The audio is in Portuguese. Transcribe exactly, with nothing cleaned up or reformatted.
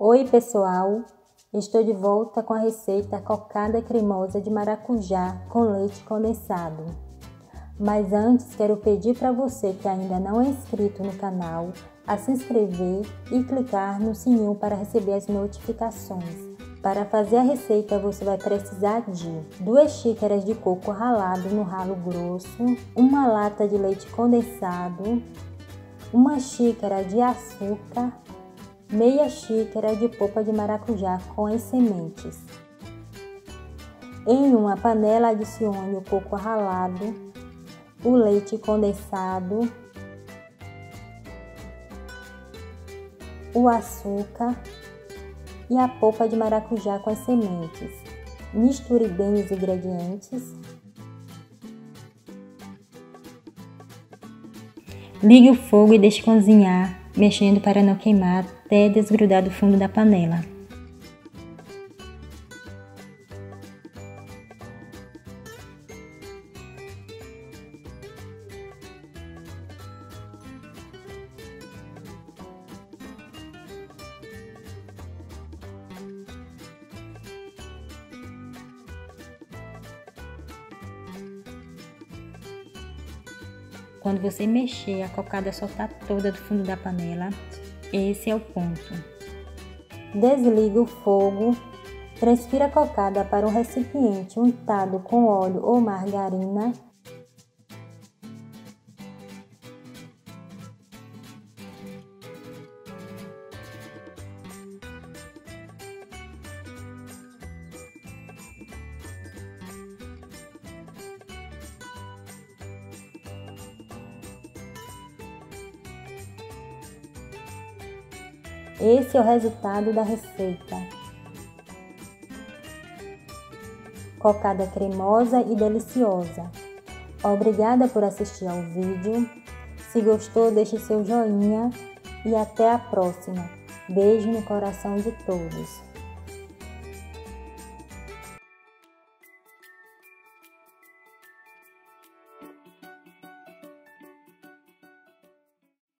Oi pessoal, estou de volta com a receita cocada cremosa de maracujá com leite condensado. Mas antes quero pedir para você que ainda não é inscrito no canal a se inscrever e clicar no sininho para receber as notificações. Para fazer a receita você vai precisar de duas xícaras de coco ralado no ralo grosso, uma lata de leite condensado, uma xícara de açúcar, meia xícara de polpa de maracujá com as sementes. Em uma panela adicione o coco ralado, o leite condensado, o açúcar e a polpa de maracujá com as sementes. Misture bem os ingredientes. Ligue o fogo e deixe cozinhar, mexendo para não queimar até desgrudar do fundo da panela. Quando você mexer, a cocada soltar toda do fundo da panela. Esse é o ponto. Desligue o fogo. Transfira a cocada para um recipiente untado com óleo ou margarina. Esse é o resultado da receita. Cocada cremosa e deliciosa. Obrigada por assistir ao vídeo. Se gostou, deixe seu joinha e até a próxima. Beijo no coração de todos.